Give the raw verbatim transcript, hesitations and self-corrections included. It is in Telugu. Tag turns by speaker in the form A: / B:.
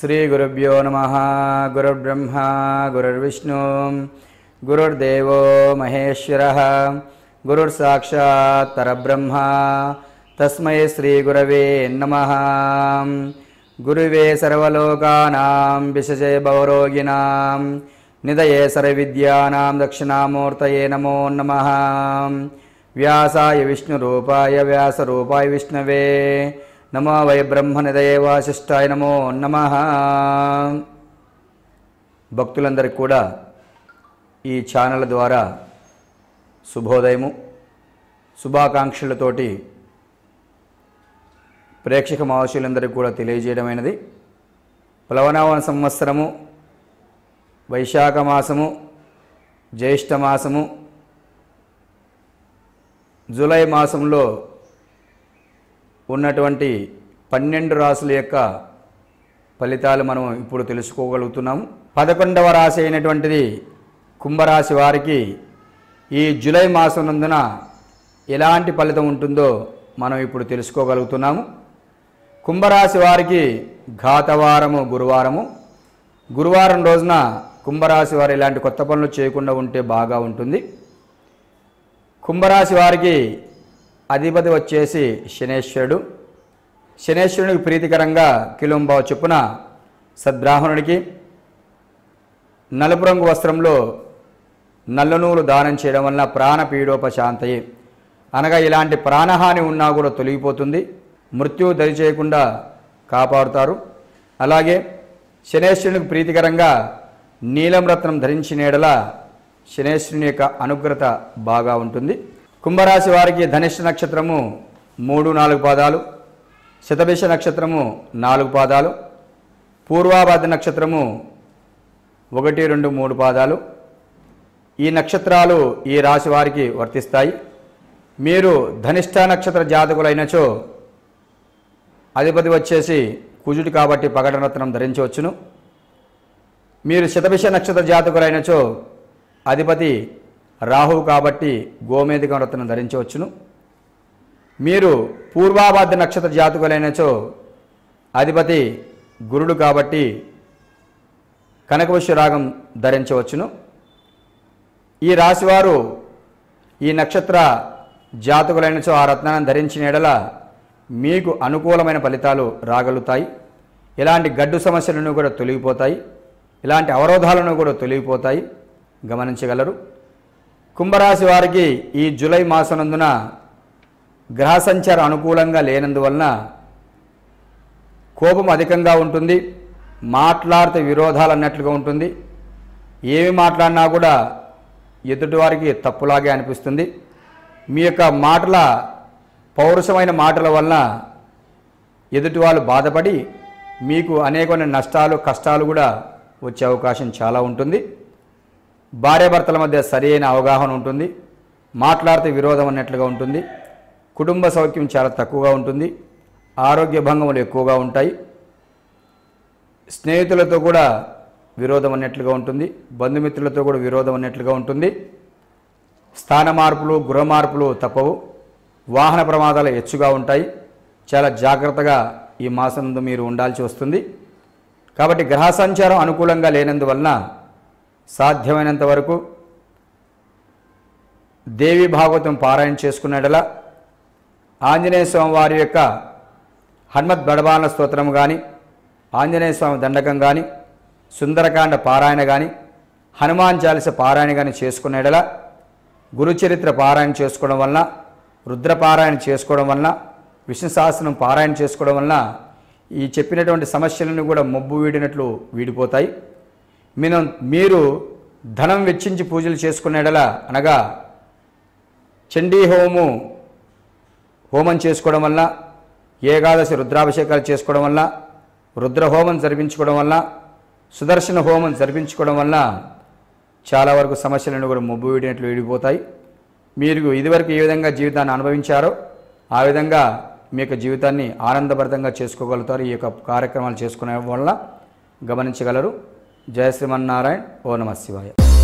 A: श्री गुरुभ्यो नमः। गुरुर्ब्रह्मा गुरुर्विष्णु गुरुर्देवो महेश्वरः गुरुर्साक्षात् परब्रह्म तस्मै श्री गुरवे नमः। गुरुवे सर्वलोकानां विशजे भवरोगिणां निधये सर्वविद्यानां दक्षिणामूर्तये नमो नमः। व्यासाय विष्णुरूपाय व्यासरूपाय विष्णवे नमो वै ब्रह्मनिधये वासिष्ठाय नमो नमः। భక్తులందరికీ కూడా ఈ ఛానల్ ద్వారా శుభోదయము శుభాకాంక్షలతోటి ప్రేక్షక మహాశయులందరికీ కూడా తెలియజేయడమైనది. ప్లవనామ సంవత్సరము వైశాఖ మాసము జ్యేష్ఠ మాసము జూలై మాసంలో ఉన్నటువంటి పన్నెండు రాశుల యొక్క ఫలితాలు మనం ఇప్పుడు తెలుసుకోగలుగుతున్నాము. పదకొండవ రాశి అయినటువంటిది కుంభరాశి వారికి ఈ జూలై మాసం నందున ఎలాంటి ఫలితం ఉంటుందో మనం ఇప్పుడు తెలుసుకోగలుగుతున్నాము. కుంభరాశి వారికి ఘాతవారము గురువారము. గురువారం రోజున కుంభరాశి వారు ఇలాంటి కొత్త పనులు చేయకుండా ఉంటే బాగా ఉంటుంది. కుంభరాశి వారికి అధిపతి వచ్చేసి శనేశ్వరుడు. శనేశ్వరునికి ప్రీతికరంగా కిలోంబావు చొప్పున సద్బ్రాహ్మణుడికి నలుపు రంగు వస్త్రంలో నల్ల నూలు దానం చేయడం వలన ప్రాణపీడోపశాంతయే, అనగా ఇలాంటి ప్రాణహాని ఉన్నా కూడా తొలగిపోతుంది, మృత్యువు దరి చేయకుండా కాపాడుతారు. అలాగే శనేశ్వరునికి ప్రీతికరంగా నీలం రత్నం ధరించిన ఎడల శనేశ్వరుని యొక్క అనుగ్రత బాగా ఉంటుంది. కుంభరాశి వారికి ధనిష్ట నక్షత్రము మూడు నాలుగు పాదాలు, శతభిష నక్షత్రము నాలుగు పాదాలు, పూర్వాభాద్ర నక్షత్రము ఒకటి రెండు మూడు పాదాలు. ఈ నక్షత్రాలు ఈ రాశి వారికి వర్తిస్తాయి. మీరు ధనిష్ట నక్షత్ర జాతకులైనచో అధిపతి వచ్చేసి కుజుడు కాబట్టి పగడరత్నం ధరించవచ్చును. మీరు శతభిష నక్షత్ర జాతకులైనచో అధిపతి రాహువు కాబట్టి గోమేధిక రత్నం ధరించవచ్చును. మీరు పూర్వాభాద్ర నక్షత్ర జాతకులైనచో అధిపతి గురుడు కాబట్టి కనకపుష్యరాగం ధరించవచ్చును. ఈ రాశివారు ఈ నక్షత్ర జాతకులైనచో ఆ రత్నాన్ని ధరించిన ఎడల మీకు అనుకూలమైన ఫలితాలు రాగలుగుతాయి. ఇలాంటి గడ్డు సమస్యలను కూడా తొలగిపోతాయి, ఇలాంటి అవరోధాలను కూడా తొలగిపోతాయి, గమనించగలరు. కుంభరాశి వారికి ఈ జూలై మాసనందున గ్రహ సంచారం అనుకూలంగా లేనందువలన కోపం అధికంగా ఉంటుంది, మాట్లాడితే విరోధాలు అన్నట్లుగా ఉంటుంది. ఏమి మాట్లాడినా కూడా ఎదుటివారికి తప్పులాగే అనిపిస్తుంది. మీ యొక్క మాటల పౌరుషమైన మాటల వలన ఎదుటి వాళ్ళు బాధపడి మీకు అనేకమైన నష్టాలు కష్టాలు కూడా వచ్చే అవకాశం చాలా ఉంటుంది. భార్యాభర్తల మధ్య సరైన అవగాహన ఉంటుంది, మాట్లాడితే విరోధం అన్నట్లుగా ఉంటుంది. కుటుంబ సౌఖ్యం చాలా తక్కువగా ఉంటుంది, ఆరోగ్య భంగములు ఎక్కువగా ఉంటాయి. స్నేహితులతో కూడా విరోధం అన్నట్లుగా ఉంటుంది, బంధుమిత్రులతో కూడా విరోధం అన్నట్లుగా ఉంటుంది. స్థాన మార్పులు గృహ మార్పులు తప్పవు, వాహన ప్రమాదాలు హెచ్చుగా ఉంటాయి. చాలా జాగ్రత్తగా ఈ మాసంలో మీరు ఉండాల్సి వస్తుంది. కాబట్టి గ్రహ సంచారం అనుకూలంగా లేనందువలన సాధ్యమైనంత వరకు దేవి భాగవతం పారాయణ చేసుకునేటలా ఆంజనేయ స్వామి వారి యొక్క హనుమత్ బడబాన స్తోత్రం కానీ, ఆంజనేయ స్వామి దండకం కానీ, సుందరకాండ పారాయణ కానీ, హనుమాన్ చాలీస పారాయణ కానీ చేసుకునేటలా గురుచరిత్ర పారాయణ చేసుకోవడం వలన, రుద్రపారాయణ చేసుకోవడం వలన, విష్ణు సహస్రం పారాయణ చేసుకోవడం వలన ఈ చెప్పినటువంటి సమస్యలను కూడా మొబ్బు వీడినట్లు వీడిపోతాయి. మీరు మీరు ధనం వెచ్చించి పూజలు చేసుకునేడలా, అనగా చండీ హోమము హోమం చేసుకోవడం వల్ల, ఏకాదశి రుద్రాభిషేకాలు చేసుకోవడం వల్ల, రుద్రహోమం జరిపించుకోవడం వల్ల, సుదర్శన హోమం జరిపించుకోవడం వల్ల చాలా వరకు సమస్యలను కూడా మొబ్బు వీడినట్లు వీడిపోతాయి. మీరు ఇదివరకు ఏ విధంగా జీవితాన్ని అనుభవించారో ఆ విధంగా మీ యొక్క జీవితాన్ని ఆనందభరితంగా చేసుకోగలుగుతారు ఈ యొక్క కార్యక్రమాలు చేసుకునే వల్ల, గమనించగలరు. జయ శ్రీమన్నారాయణ. ఓ నమః శివాయ.